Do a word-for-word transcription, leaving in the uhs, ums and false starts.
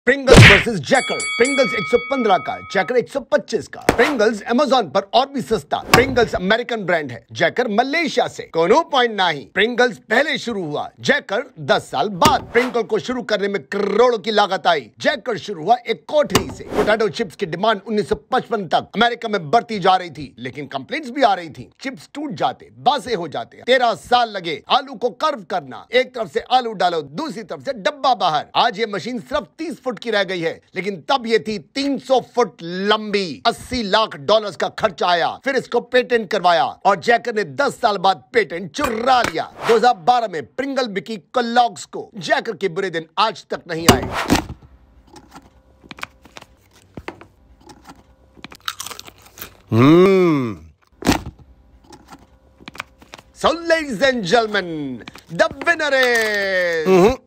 Pringles versus जैकर। Pringles एक सौ पंद्रह का, जैकर एक सौ पच्चीस का। प्रिंगल्स अमेज़न पर और भी सस्ता। प्रिंगल्स अमेरिकन ब्रांड है, जैकर मलेशिया से। कोनो पॉइंट नहीं। प्रिंगल्स पहले शुरू हुआ, जैकर दस साल बाद। प्रिंगल को शुरू करने में करोड़ों की लागत आई। जैकर शुरू हुआ एक कोठरी से। पोटैटो चिप्स की डिमांड उन्नीस सौ पचपन तक अमेरिका में बढ़ती जा रही थी, लेकिन कंप्लेंट्स भी आ रही थी। चिप्स टूट जाते, बासे हो जाते। तेरह साल लगे आलू को कर्व करना। एक तरफ से आलू डालो, दूसरी तरफ से डब्बा बाहर। आज ये मशीन सिर्फ तीस फुट की रह गई है, लेकिन तब ये थी तीन सौ फुट लंबी। अस्सी लाख डॉलर्स का खर्च आया, फिर इसको पेटेंट करवाया और जैकर ने दस साल बाद पेटेंट चुरा लिया। दो हज़ार बारह में प्रिंगल बिकी केलॉग्स को। जैकर के बुरे दिन आज तक नहीं आए। हम्म So ladies and gentlemen, the winner is